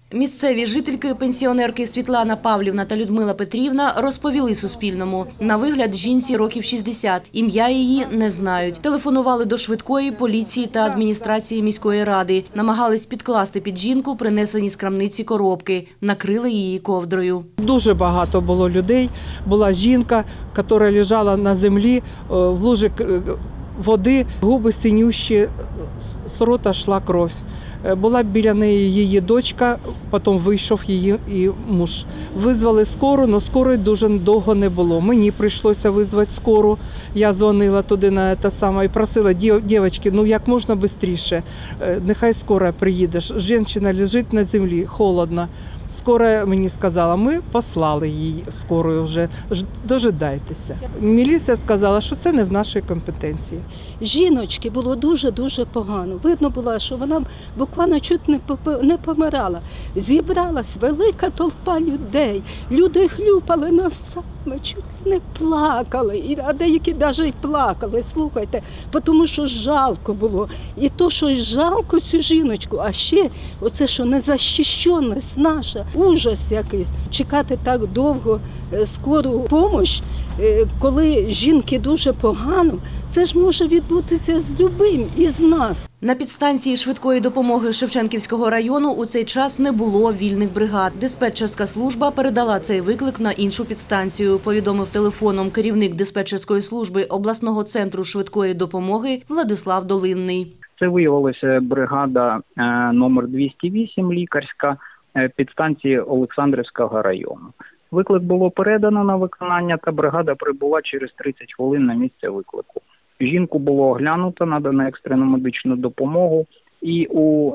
Місцеві жительки, пенсіонерки Світлана Павлівна та Людмила Петрівна розповіли Суспільному. На вигляд жінці років 60. Ім'я її не знають. Телефонували до швидкої, поліції та адміністрації міської ради. Намагались підкласти під жінку принесені з крамниці коробки. Накрили її ковдрою. Дуже багато було людей. Була жінка, яка лежала на землі в лужі води, губи синющі, з рота йшла кров. Була біля неї її дочка, потім вийшов її і муж. Визвали скору, але скорої дуже довго не було. Мені прийшлося визвати скору. Я дзвонила туди на те саме і просила, дівчатки, ну як можна швидше, нехай скора приїде. Жінка лежить на землі, холодно. Скоро мені сказала, ми послали її скорою вже, дожидайтеся. Міліція сказала, що це не в нашій компетенції. Жіночки було дуже-дуже погано. Видно було, що вона буквально чуть не помирала. Зібралась велика толпа людей. Люди хлюпали носами, чуть не плакали. А деякі навіть і плакали, слухайте, тому що жалко було. І то, що жалко цю жіночку, а ще оце, що незахищеність наша. Ужас якийсь. Чекати так довго скору допомогу, коли жінки дуже погано, це ж може відбутися з любим із нас. На підстанції швидкої допомоги Шевченківського району у цей час не було вільних бригад. Диспетчерська служба передала цей виклик на іншу підстанцію, повідомив телефоном керівник диспетчерської служби обласного центру швидкої допомоги Владислав Долинний. Це виявилася бригада номер 208 лікарська підстанції Олександрівського району. Виклик було передано на виконання, та бригада прибула через 30 хвилин на місце виклику. Жінку було оглянуто, надано екстрену медичну допомогу і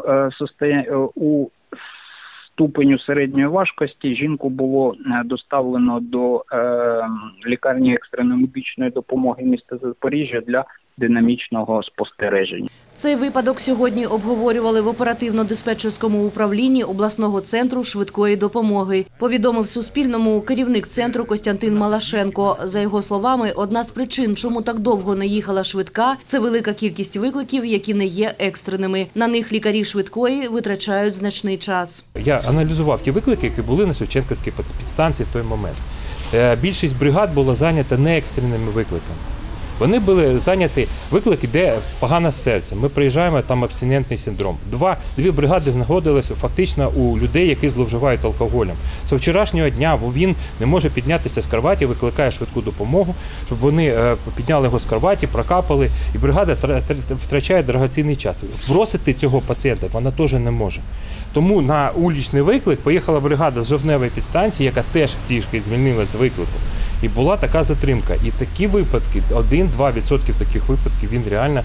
у ступеню середньої важкості жінку було доставлено до лікарні екстреної медичної допомоги міста Запоріжжя для динамічного спостереження. Цей випадок сьогодні обговорювали в оперативно-диспетчерському управлінні обласного центру швидкої допомоги. Повідомив Суспільному керівник центру Костянтин Малашенко. За його словами, одна з причин, чому так довго не їхала швидка, це велика кількість викликів, які не є екстреними. На них лікарі швидкої витрачають значний час. Я аналізував ті виклики, які були на Шевченківській підстанції в той момент. Більшість бригад була зайнята не екстреними викликами. Вони були зайняті виклики, де погане серце. Ми приїжджаємо, там абстинентний синдром. Дві бригади знаходилися фактично у людей, які зловживають алкоголем. З вчорашнього дня він не може піднятися з кроваті, викликає швидку допомогу, щоб вони підняли його з кроваті, прокапали, і бригада втрачає дорогоцінний час. Бросити цього пацієнта вона теж не може. Тому на вуличний виклик поїхала бригада з жовтневої підстанції, яка теж трішки звільнилася з виклику. І була така затримка. І такі випадки, 1-2% таких випадків, він реально,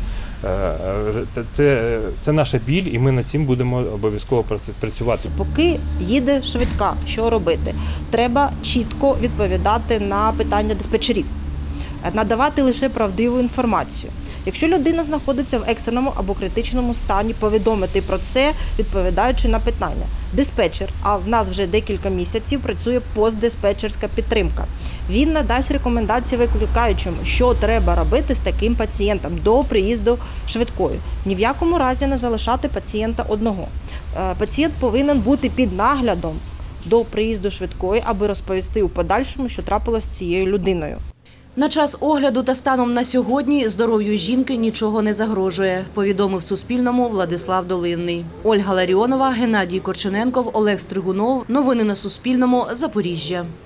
це наша біль, і ми над цим будемо обов'язково працювати. Поки їде швидка, що робити? Треба чітко відповідати на питання диспетчерів, надавати лише правдиву інформацію. Якщо людина знаходиться в екстреному або критичному стані, повідомити про це, відповідаючи на питання. Диспетчер, а в нас вже декілька місяців працює постдиспетчерська підтримка. Він надасть рекомендації викликаючому, що треба робити з таким пацієнтом до приїзду швидкої. Ні в якому разі не залишати пацієнта одного. Пацієнт повинен бути під наглядом до приїзду швидкої, аби розповісти у подальшому, що трапилось з цією людиною. На час огляду та станом на сьогодні здоров'ю жінки нічого не загрожує, повідомив Суспільному Владислав Долинний. Ольга Ларіонова, Геннадій Корчененков, Олег Стригунов. Новини на Суспільному. Запоріжжя.